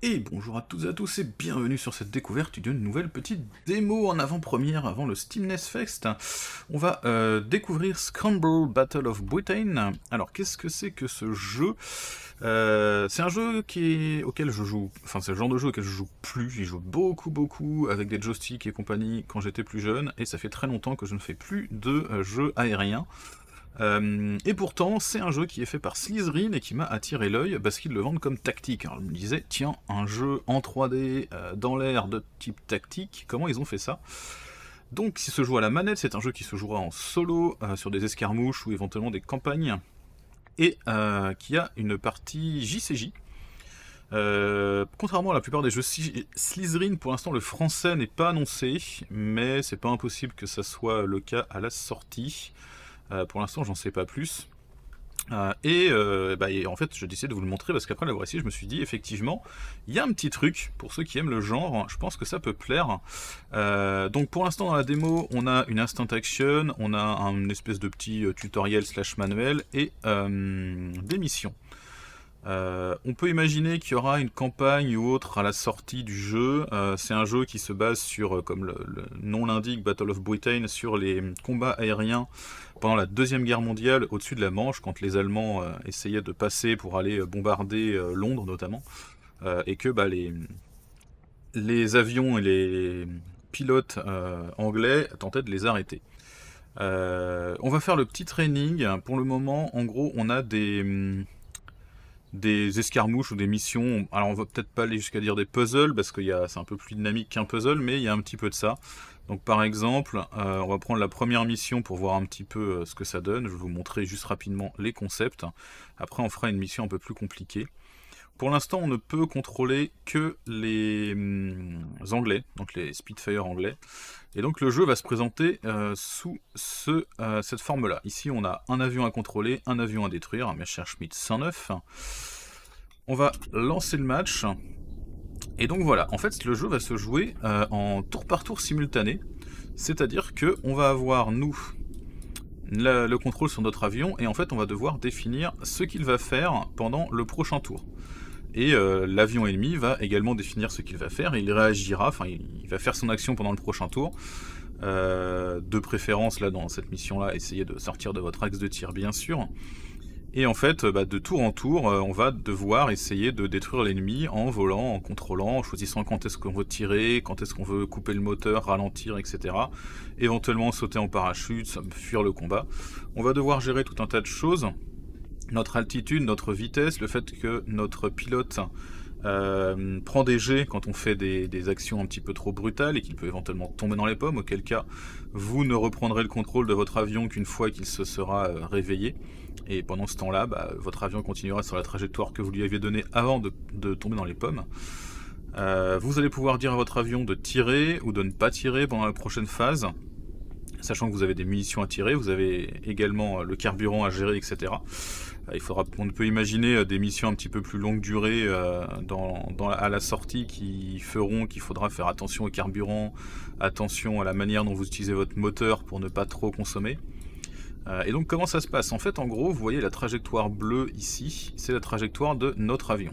Et bonjour à toutes et à tous et bienvenue sur cette découverte d'une nouvelle petite démo en avant-première avant le Steamness Fest. On va découvrir Scramble Battle of Britain. Alors qu'est-ce que c'est que ce jeu? C'est un jeu auquel je joue, enfin c'est le genre de jeu auquel je joue plus, j'y joue beaucoup avec des joysticks et compagnie quand j'étais plus jeune, et ça fait très longtemps que je ne fais plus de jeux aériens. Et pourtant, c'est un jeu qui est fait par Slytherin et qui m'a attiré l'œil parce qu'ils le vendent comme tactique. Alors je me disais, tiens, un jeu en 3D dans l'air de type tactique, comment ils ont fait ça? Donc, si se joue à la manette, c'est un jeu qui se jouera en solo, sur des escarmouches ou éventuellement des campagnes, et qui a une partie JCJ. Contrairement à la plupart des jeux Slytherin, pour l'instant le français n'est pas annoncé, mais c'est pas impossible que ça soit le cas à la sortie. Pour l'instant, j'en sais pas plus. Et en fait, je décide de vous le montrer parce qu'après l'avoir essayé, je me suis dit, effectivement, il y a un petit truc pour ceux qui aiment le genre. Je pense que ça peut plaire. Donc, pour l'instant, dans la démo, on a une instant action, on a une espèce de petit tutoriel / manuel et des missions. On peut imaginer qu'il y aura une campagne ou autre à la sortie du jeu. C'est un jeu qui se base sur, comme le nom l'indique, Battle of Britain, sur les combats aériens pendant la Deuxième Guerre mondiale au-dessus de la Manche, quand les Allemands essayaient de passer pour aller bombarder Londres notamment, et que les avions et les pilotes anglais tentaient de les arrêter. On va faire le petit training. Pour le moment, en gros, on a des escarmouches ou des missions. Alors on va peut-être pas aller jusqu'à dire des puzzles parce que c'est un peu plus dynamique qu'un puzzle, mais il y a un petit peu de ça. Donc par exemple, on va prendre la première mission pour voir un petit peu ce que ça donne. Je vais vous montrer juste rapidement les concepts. Après on fera une mission un peu plus compliquée. Pour l'instant on ne peut contrôler que les anglais, donc les Spitfire anglais. Et donc le jeu va se présenter sous cette forme-là. Ici on a un avion à contrôler, un avion à détruire, un Messerschmitt 109. On va lancer le match. Et donc voilà, en fait le jeu va se jouer en tour par tour simultané. C'est-à-dire qu'on va avoir, nous, le contrôle sur notre avion, et en fait on va devoir définir ce qu'il va faire pendant le prochain tour. Et l'avion ennemi va également définir ce qu'il va faire, et il réagira, enfin il va faire son action pendant le prochain tour. De préférence, là dans cette mission-là, essayez de sortir de votre axe de tir bien sûr. Et en fait, de tour en tour, on va devoir essayer de détruire l'ennemi en volant, en contrôlant, en choisissant quand est-ce qu'on veut tirer, quand est-ce qu'on veut couper le moteur, ralentir, etc. Éventuellement sauter en parachute, fuir le combat. On va devoir gérer tout un tas de choses. Notre altitude, notre vitesse, le fait que notre pilote prend des jets quand on fait des actions un petit peu trop brutales et qu'il peut éventuellement tomber dans les pommes, auquel cas vous ne reprendrez le contrôle de votre avion qu'une fois qu'il se sera réveillé. Et pendant ce temps-là, votre avion continuera sur la trajectoire que vous lui aviez donnée avant de tomber dans les pommes. Vous allez pouvoir dire à votre avion de tirer ou de ne pas tirer pendant la prochaine phase, sachant que vous avez des munitions à tirer, vous avez également le carburant à gérer, etc. On peut imaginer des missions un petit peu plus longue durée à la sortie qui feront qu'il faudra faire attention au carburant, attention à la manière dont vous utilisez votre moteur pour ne pas trop consommer. Et donc comment ça se passe? En fait, en gros, vous voyez la trajectoire bleue ici, c'est la trajectoire de notre avion.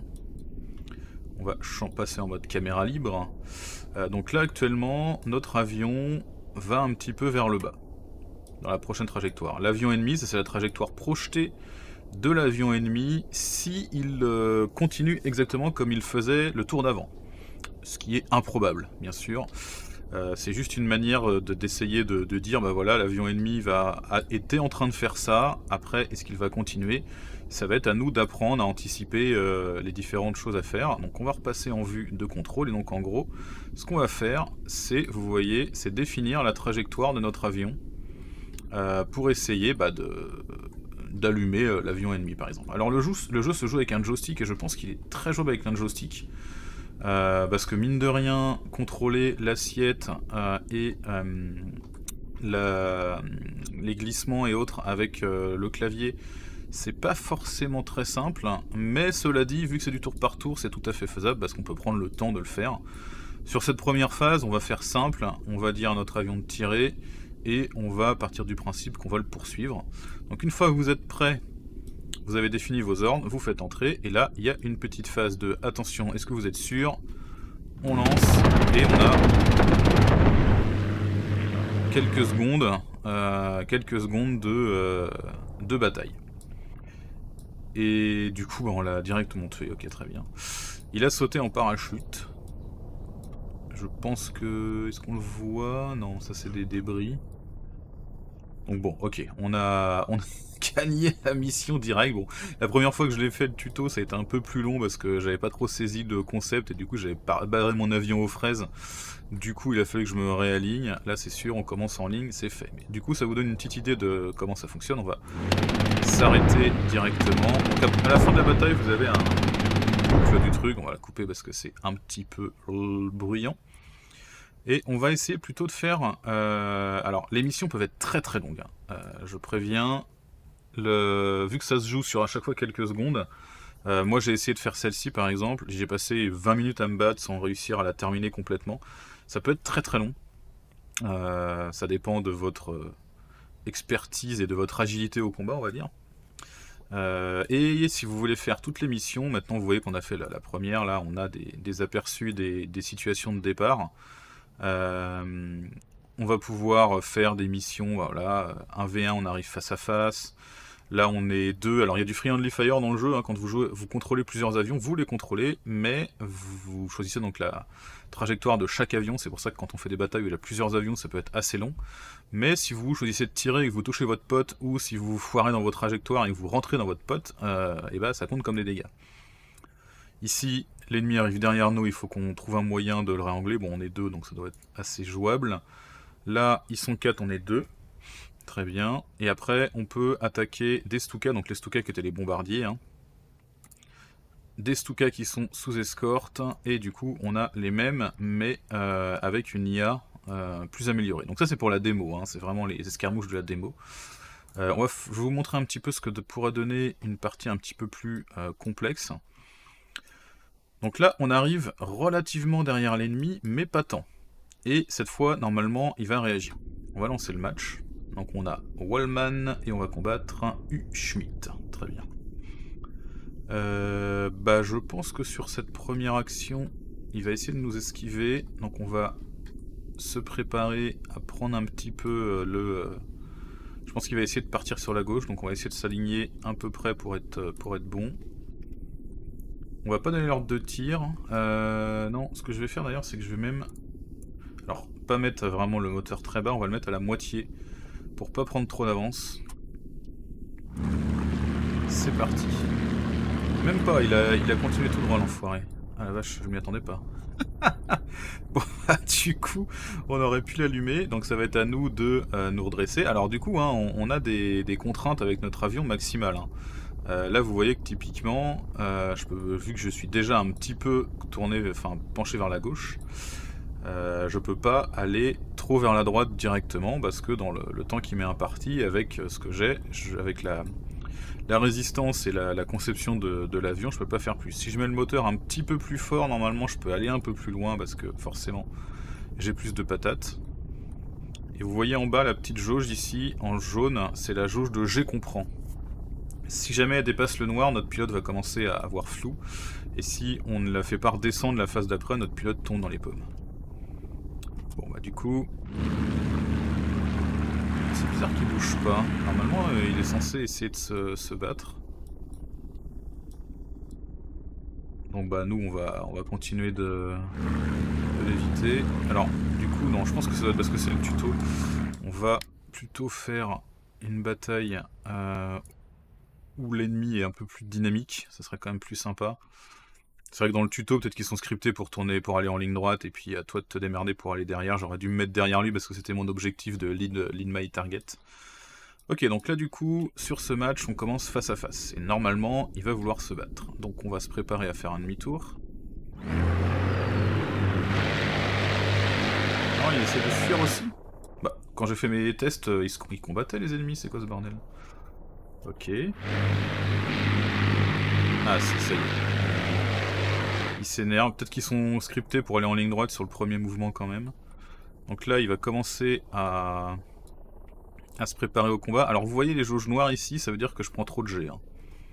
On va passer en mode caméra libre. Donc là, actuellement, notre avion va un petit peu vers le bas, dans la prochaine trajectoire. L'avion ennemi, c'est la trajectoire projetée de l'avion ennemi s'il continue exactement comme il faisait le tour d'avant. Ce qui est improbable, bien sûr. C'est juste une manière d'essayer de dire, voilà, l'avion ennemi était en train de faire ça, après, est-ce qu'il va continuer? Ça va être à nous d'apprendre à anticiper les différentes choses à faire. Donc on va repasser en vue de contrôle, et donc en gros, ce qu'on va faire, c'est, vous voyez, c'est définir la trajectoire de notre avion pour essayer d'allumer l'avion ennemi, par exemple. Alors le jeu se joue avec un joystick, et je pense qu'il est très jouable avec un joystick. Parce que mine de rien, contrôler l'assiette et les glissements et autres avec le clavier, c'est pas forcément très simple, mais cela dit, vu que c'est du tour par tour, c'est tout à fait faisable parce qu'on peut prendre le temps de le faire. Sur cette première phase, on va faire simple, on va dire à notre avion de tirer, et on va partir du principe qu'on va le poursuivre. Donc une fois que vous êtes prêt, Vous avez défini vos ordres, vous faites entrer, et là, il y a une petite phase de « Attention, est-ce que vous êtes sûr ?» On lance, et on a quelques secondes de bataille. Et du coup, on l'a directement tué, ok, très bien. Il a sauté en parachute. Je pense que... Est-ce qu'on le voit? Non, ça c'est des débris. Donc bon, ok, on a gagné la mission direct. Bon, la première fois que je l'ai fait le tuto, ça a été un peu plus long parce que j'avais pas trop saisi le concept et du coup j'avais barré mon avion aux fraises. Du coup, il a fallu que je me réaligne. Là, c'est sûr, on commence en ligne, c'est fait. Mais du coup, ça vous donne une petite idée de comment ça fonctionne. On va s'arrêter directement. Donc à la fin de la bataille, vous avez un boucle du truc. On va la couper parce que c'est un petit peu bruyant. Et on va essayer plutôt de faire... alors, les missions peuvent être très très longues. Je préviens. Vu que ça se joue sur à chaque fois quelques secondes, moi j'ai essayé de faire celle-ci par exemple. J'ai passé 20 minutes à me battre sans réussir à la terminer complètement. Ça peut être très très long. Ça dépend de votre expertise et de votre agilité au combat, on va dire. Et si vous voulez faire toutes les missions, maintenant vous voyez qu'on a fait la première, là on a des aperçus des situations de départ. On va pouvoir faire des missions, voilà, 1v1 on arrive face à face. Là on est 2, alors il y a du friendly fire dans le jeu, hein, quand vous jouez, vous contrôlez plusieurs avions, vous les contrôlez, mais vous choisissez donc la trajectoire de chaque avion, c'est pour ça que quand on fait des batailles où il y a plusieurs avions, ça peut être assez long. Mais si vous choisissez de tirer et que vous touchez votre pote, ou si vous foirez dans votre trajectoire et que vous rentrez dans votre pote, et bah ça compte comme des dégâts. Ici, l'ennemi arrive derrière nous, il faut qu'on trouve un moyen de le réangler. Bon, on est 2, donc ça doit être assez jouable. Là, ils sont 4, on est 2. Très bien. Et après, on peut attaquer des Stuka, donc les Stuka qui étaient les bombardiers. Hein. Des Stuka qui sont sous escorte, et du coup, on a les mêmes, mais avec une IA plus améliorée. Donc ça, c'est pour la démo, hein. C'est vraiment les escarmouches de la démo. Je vais vous montrer un petit peu ce que pourra donner une partie un petit peu plus complexe. Donc là, on arrive relativement derrière l'ennemi, mais pas tant. Et cette fois, normalement, il va réagir. On va lancer le match. Donc on a Wallman et on va combattre un U. Schmidt. Très bien. Je pense que sur cette première action, il va essayer de nous esquiver. Donc on va se préparer à prendre un petit peu je pense qu'il va essayer de partir sur la gauche. Donc on va essayer de s'aligner à peu près pour être bon. On va pas donner l'ordre de tir. Non, ce que je vais faire d'ailleurs, c'est que je vais même... Alors, pas mettre vraiment le moteur très bas, on va le mettre à la moitié pour pas prendre trop d'avance. C'est parti. Même pas, il a continué tout droit l'enfoiré. Ah la vache, je m'y attendais pas. Bon, du coup, on aurait pu l'allumer, donc ça va être à nous de nous redresser. Alors du coup, hein, on a des contraintes avec notre avion maximal. Hein. Là, vous voyez que typiquement, vu que je suis déjà un petit peu penché vers la gauche, je peux pas aller trop vers la droite directement parce que dans le temps qui m'est imparti, avec ce que j'ai, avec la résistance et la conception de l'avion, je peux pas faire plus. Si je mets le moteur un petit peu plus fort, normalement je peux aller un peu plus loin parce que forcément j'ai plus de patates. Et vous voyez en bas la petite jauge ici, en jaune, c'est la jauge de G comprend. Si jamais elle dépasse le noir, notre pilote va commencer à avoir flou. Et si on ne la fait pas redescendre la phase d'après, notre pilote tombe dans les pommes. Bon bah du coup... C'est bizarre qu'il bouge pas. Normalement, il est censé essayer de se battre. Donc bah nous, on va continuer de l'éviter. Alors, du coup, non, je pense que ça doit être parce que c'est le tuto. On va plutôt faire une bataille où l'ennemi est un peu plus dynamique. Ça serait quand même plus sympa. C'est vrai que dans le tuto, peut-être qu'ils sont scriptés pour aller en ligne droite, et puis à toi de te démerder pour aller derrière. J'aurais dû me mettre derrière lui parce que c'était mon objectif de lead my target. Ok, donc là du coup, sur ce match, on commence face à face. Et normalement, il va vouloir se battre. Donc on va se préparer à faire un demi-tour. Non, il essaie de fuir aussi. Bah, quand j'ai fait mes tests, ils combattaient les ennemis, c'est quoi ce bordel? Ok. Ah si, ça y est. Il s'énerve, peut-être qu'ils sont scriptés pour aller en ligne droite sur le premier mouvement quand même. Donc là, il va commencer à se préparer au combat. Alors vous voyez les jauges noires ici, ça veut dire que je prends trop de G. Hein.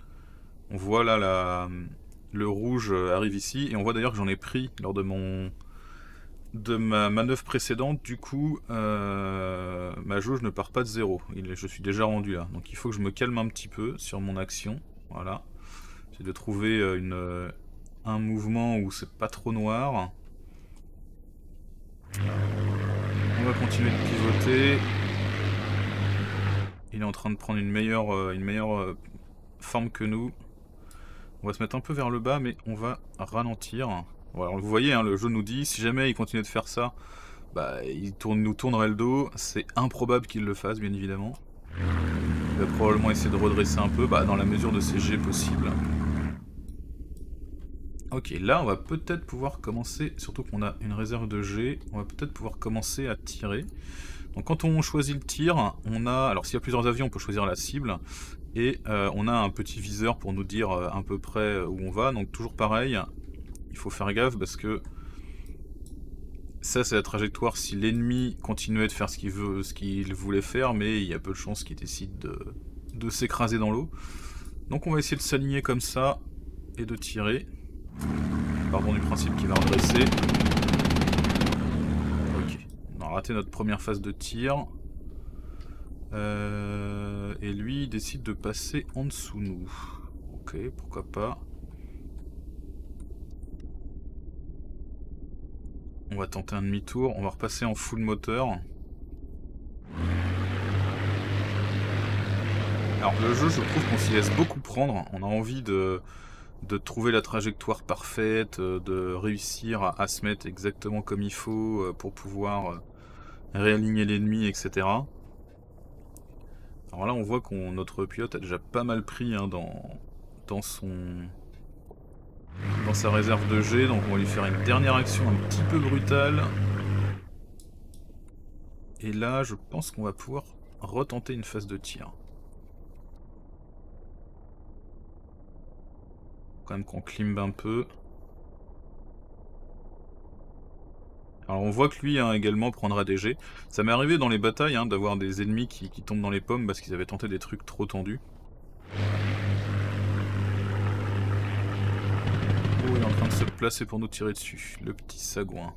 On voit là le rouge arrive ici, et on voit d'ailleurs que j'en ai pris lors de ma manœuvre précédente. Du coup, ma jauge ne part pas de 0. Je suis déjà rendu là. Donc il faut que je me calme un petit peu sur mon action. Voilà. J'essaie de trouver un mouvement où c'est pas trop noir. On va continuer de pivoter. Il est en train de prendre une meilleure forme que nous. On va se mettre un peu vers le bas, mais on va ralentir. Voilà, vous voyez, hein, le jeu nous dit, si jamais il continue de faire ça, bah, nous tournerait le dos. C'est improbable qu'il le fasse, bien évidemment. Il va probablement essayer de redresser un peu, dans la mesure de ses jets possibles. Ok, là on va peut-être pouvoir commencer, surtout qu'on a une réserve de jet, on va peut-être pouvoir commencer à tirer. Donc quand on choisit le tir, on a, alors s'il y a plusieurs avions, on peut choisir la cible, et on a un petit viseur pour nous dire à peu près où on va. Donc toujours pareil, il faut faire gaffe parce que ça c'est la trajectoire si l'ennemi continuait de faire ce qu'il voulait faire, mais il y a peu de chances qu'il décide de s'écraser dans l'eau. Donc on va essayer de s'aligner comme ça et de tirer. Pardon du principe qu'il va redresser. Ok, on a raté notre première phase de tir. Et lui il décide de passer en dessous nous. Ok, pourquoi pas. On va tenter un demi-tour, on va repasser en full moteur. Alors le jeu, je trouve qu'on s'y laisse beaucoup prendre. On a envie de trouver la trajectoire parfaite, de réussir à se mettre exactement comme il faut pour pouvoir réaligner l'ennemi, etc. Alors là on voit que notre pilote a déjà pas mal pris hein, dans sa réserve de jet, donc on va lui faire une dernière action un petit peu brutale. Et là je pense qu'on va pouvoir retenter une phase de tir. Quand même qu'on climbe un peu. Alors on voit que lui hein, également prendra des jets. Ça m'est arrivé dans les batailles hein, d'avoir des ennemis qui tombent dans les pommes parce qu'ils avaient tenté des trucs trop tendus. Oh, il est en train de se placer pour nous tirer dessus, le petit sagouin.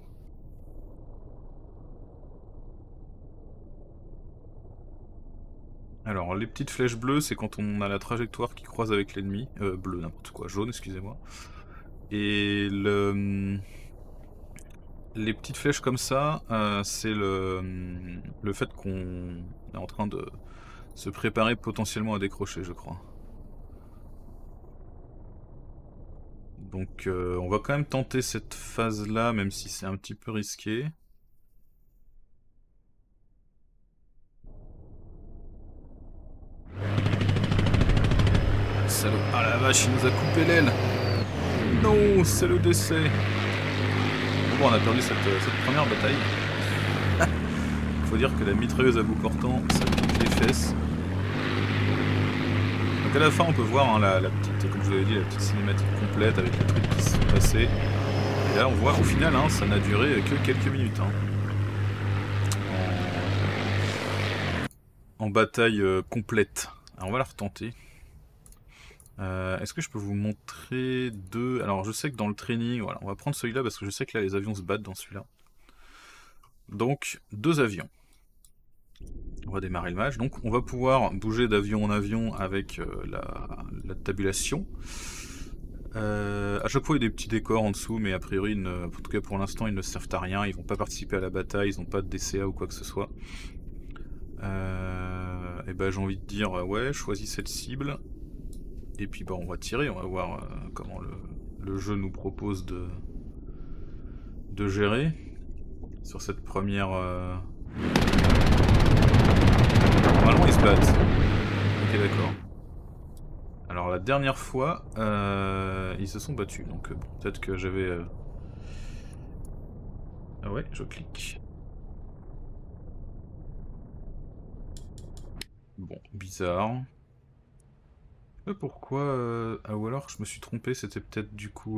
Alors les petites flèches bleues, c'est quand on a la trajectoire qui croise avec l'ennemi. Bleu, n'importe quoi, jaune, excusez-moi. Et les petites flèches comme ça, c'est le fait qu'on est en train de se préparer potentiellement à décrocher, je crois. Donc on va quand même tenter cette phase-là, même si c'est un petit peu risqué. Salaud. Ah la vache, il nous a coupé l'aile. Non, c'est le décès. Bon, on a perdu cette première bataille. Faut dire que la mitrailleuse à bout portant, ça pique les fesses. Donc à la fin, on peut voir hein, la petite, comme je vous avais dit, la petite cinématique complète avec les trucs qui se sont passés. Et là, on voit au final, hein, ça n'a duré que quelques minutes. Hein. En bataille complète. Alors on va la retenter. Est-ce que je peux vous montrer deux... Alors je sais que dans le training, voilà, on va prendre celui-là parce que je sais que là les avions se battent dans celui-là. Donc deux avions. On va démarrer le match. Donc on va pouvoir bouger d'avion en avion avec la tabulation. À chaque fois il y a des petits décors en dessous, mais a priori, en tout cas pour l'instant, ils ne servent à rien. Ils vont pas participer à la bataille, ils n'ont pas de DCA ou quoi que ce soit. Et ben j'ai envie de dire, ouais, choisis cette cible. Et puis on va tirer, on va voir comment le jeu nous propose de gérer sur cette première... Normalement ils se battent. Ok d'accord. Alors la dernière fois, ils se sont battus, donc bon, peut-être que j'avais... Ah ouais, je clique. Bon, bizarre. Pourquoi... Ah ou alors je me suis trompé, c'était peut-être du coup...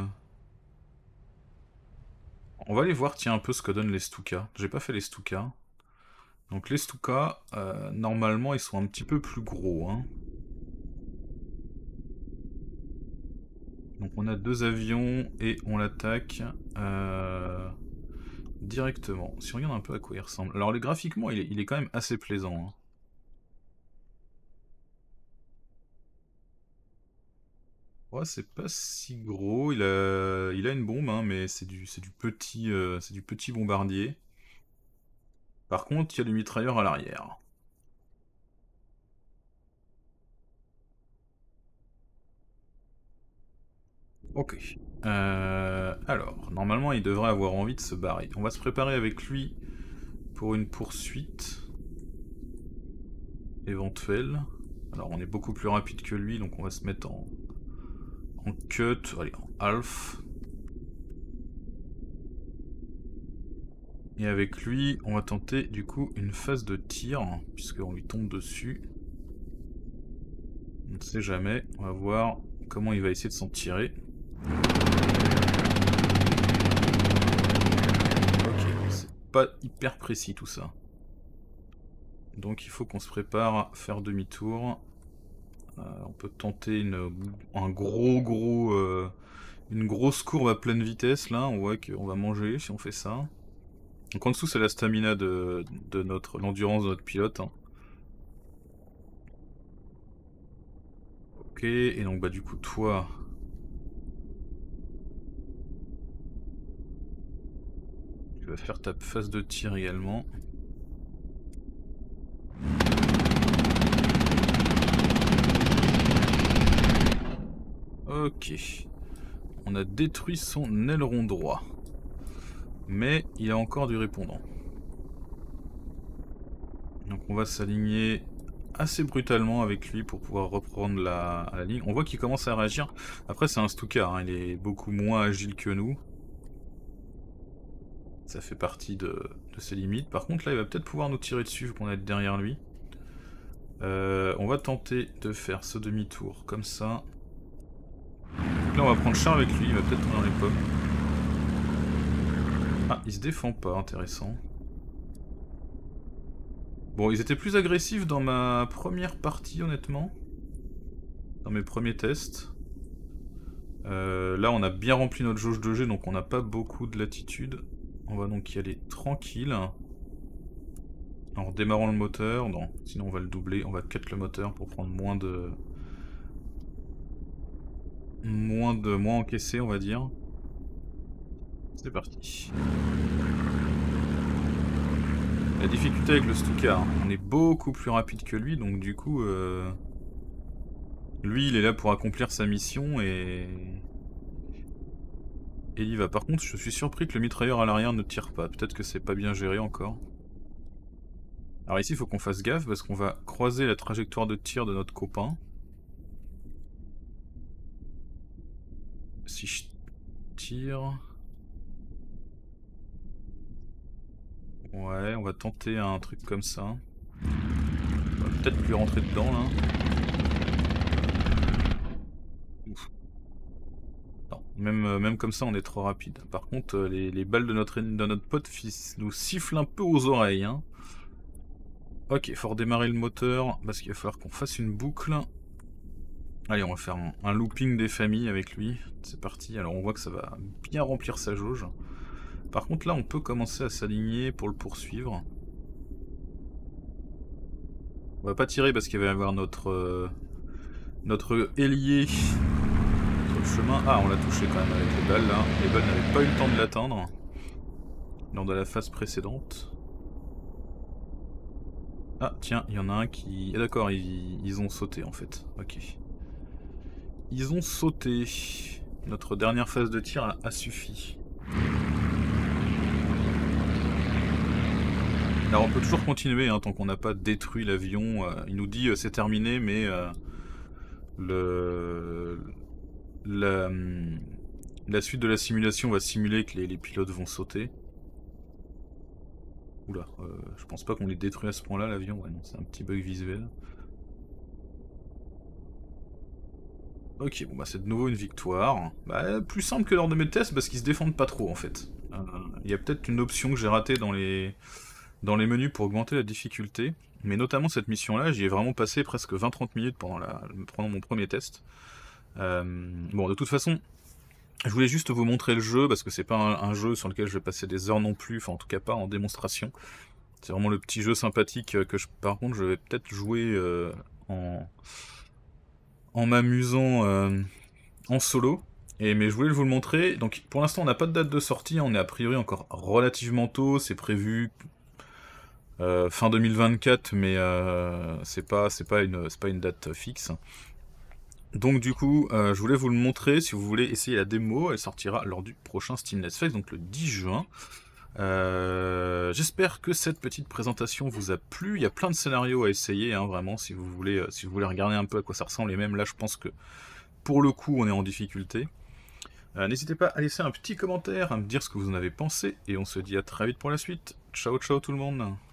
On va aller voir, tiens, un peu ce que donnent les Stuka. J'ai pas fait les Stuka. Donc les Stuka, normalement, ils sont un petit peu plus gros. Hein. Donc on a 2 avions et on l'attaque directement. Si on regarde un peu à quoi il ressemble. Alors graphiquement il est quand même assez plaisant. Hein. Ouais, c'est pas si gros, il a une bombe, hein, mais c'est du petit bombardier. Par contre, il y a du mitrailleur à l'arrière. Ok. Alors, normalement, il devrait avoir envie de se barrer. On va se préparer avec lui pour une poursuite éventuelle. Alors, on est beaucoup plus rapide que lui, donc on va se mettre en cut, allez, en half. Et avec lui, on va tenter du coup une phase de tir, puisqu'on lui tombe dessus. On ne sait jamais, on va voir comment il va essayer de s'en tirer. Ok, c'est pas hyper précis tout ça. Donc il faut qu'on se prépare à faire demi-tour. On peut tenter une grosse courbe à pleine vitesse là, on voit qu'on va manger si on fait ça. Donc en dessous c'est la stamina de l'endurance de notre pilote. Hein. Ok, et donc bah du coup toi... Tu vas faire ta phase de tir également. Ok. On a détruit son aileron droit. Mais il a encore du répondant. Donc on va s'aligner assez brutalement avec lui pour pouvoir reprendre la ligne. On voit qu'il commence à réagir. Après c'est un Stuka, hein, il est beaucoup moins agile que nous. Ça fait partie de ses limites. Par contre là il va peut-être pouvoir nous tirer dessus vu qu'on est derrière lui. On va tenter de faire ce demi-tour comme ça. Donc là on va prendre char avec lui, il va peut-être tomber dans les pommes. Ah, il se défend pas, intéressant. Bon, ils étaient plus agressifs dans ma première partie, honnêtement. Dans mes premiers tests. Là, on a bien rempli notre jauge de G, donc on n'a pas beaucoup de latitude. On va donc y aller tranquille. En redémarrant le moteur. Non, sinon on va le doubler. On va cut le moteur pour prendre moins encaissé, on va dire. C'est parti. La difficulté avec le Stuka, hein. On est beaucoup plus rapide que lui, donc du coup... Lui, il est là pour accomplir sa mission et il y va. Par contre, je suis surpris que le mitrailleur à l'arrière ne tire pas. Peut-être que c'est pas bien géré encore. Alors ici, il faut qu'on fasse gaffe parce qu'on va croiser la trajectoire de tir de notre copain. Si je tire... Ouais, on va tenter un truc comme ça. On va peut-être lui rentrer dedans, là. Ouf. Non, même comme ça, on est trop rapide. Par contre, les balles de notre pote nous sifflent un peu aux oreilles. Hein. Ok, faut redémarrer le moteur parce qu'il va falloir qu'on fasse une boucle. Allez, on va faire un looping des familles avec lui. C'est parti. Alors on voit que ça va bien remplir sa jauge. Par contre là, on peut commencer à s'aligner pour le poursuivre. On va pas tirer parce qu'il va y avoir notre ailier sur le chemin. Ah, on l'a touché quand même avec les balles là. Les balles n'avaient pas eu le temps de l'atteindre lors de la phase précédente. Ah tiens, il y en a un qui... Ah, d'accord, ils ont sauté en fait. Ok. Ils ont sauté. Notre dernière phase de tir a suffi. Alors on peut toujours continuer hein, tant qu'on n'a pas détruit l'avion. Il nous dit c'est terminé, mais la suite de la simulation va simuler que les pilotes vont sauter. Oula, je pense pas qu'on l'ait détruit à ce point-là l'avion. Ouais, non, c'est un petit bug visuel. Ok, bon bah c'est de nouveau une victoire. Bah, plus simple que lors de mes tests parce qu'ils se défendent pas trop en fait. Il y a peut-être une option que j'ai ratée dans les menus pour augmenter la difficulté. Mais notamment cette mission-là, j'y ai vraiment passé presque 20-30 minutes pendant mon premier test. Bon, de toute façon, Je voulais juste vous montrer le jeu, parce que c'est pas un jeu sur lequel je vais passer des heures non plus, enfin en tout cas pas en démonstration. C'est vraiment le petit jeu sympathique que par contre je vais peut-être jouer en, en m'amusant en solo. Mais je voulais vous le montrer. Donc pour l'instant on n'a pas de date de sortie, on est a priori encore relativement tôt, c'est prévu fin 2024, mais c'est pas une date fixe. Donc du coup, je voulais vous le montrer, si vous voulez essayer la démo, elle sortira lors du prochain Steam Let's Play, donc le 10 juin. J'espère que cette petite présentation vous a plu. Il y a plein de scénarios à essayer, hein, vraiment, si vous voulez regarder un peu à quoi ça ressemble. Et même là, je pense que pour le coup, on est en difficulté. N'hésitez pas à laisser un petit commentaire, à me dire ce que vous en avez pensé. Et on se dit à très vite pour la suite. Ciao, ciao tout le monde.